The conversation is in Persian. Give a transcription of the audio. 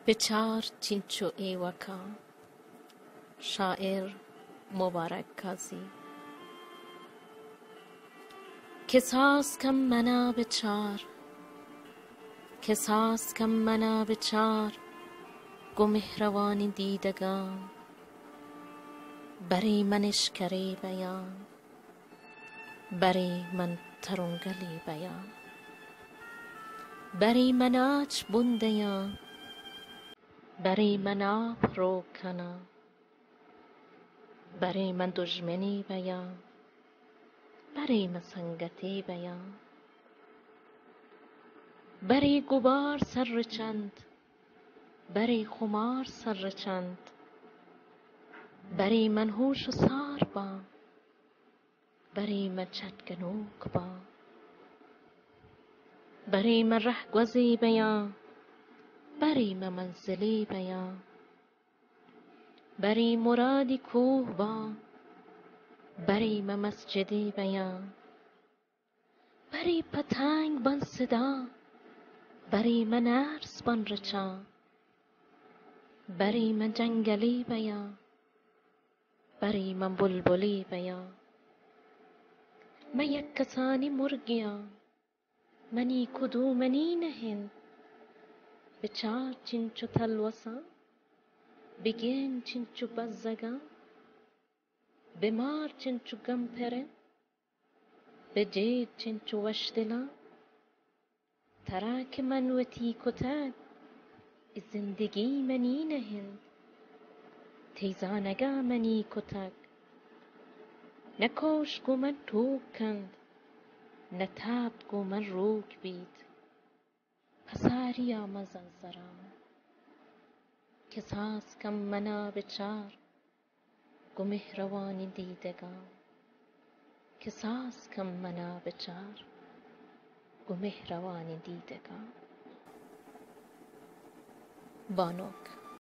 بچار چینچو ایوکا. شاعر مبارک قاضی. کساس کم منا بچار، کساس کم منا بچار، گو مهروانی دیدگان، بری منش کری بیان، بری من ترنگلی بیان، بری مناچ بندیان، بری من آب رو کنا، بری من دشمنی بیان، بری من سنگتی بیان، بری گبار سر چند، بری خمار سر چند، بری من هوش و سار با، بری من چتگنوک با، بری من ره گوزی بیان، بری من منزلی بیان، بری مرادی کوه با، بری من مسجدی بیان، بری پتنگ بان صدا، بری من ارز بان رچا، بری من جنگلی بیان، بری من بلبلی بیان، من یک کسانی مرگیان، منی کدومنی نهند، بچار چینچو تلوسا، بگین چینچو بزگان، بمار چینچو گمپرن، بجید چینچو وشدلان، تراک من وتی کتک، زندگی منی نهند، تیزانگا منی کتک، نکوش گو من توک کند، نتابد گو من روک بید، پساریا مزنزران، کساس کم منا بچار، گو مهروانی دیدگان، کساس کم منا بچار، گو مهروانی دیدگان. بانک.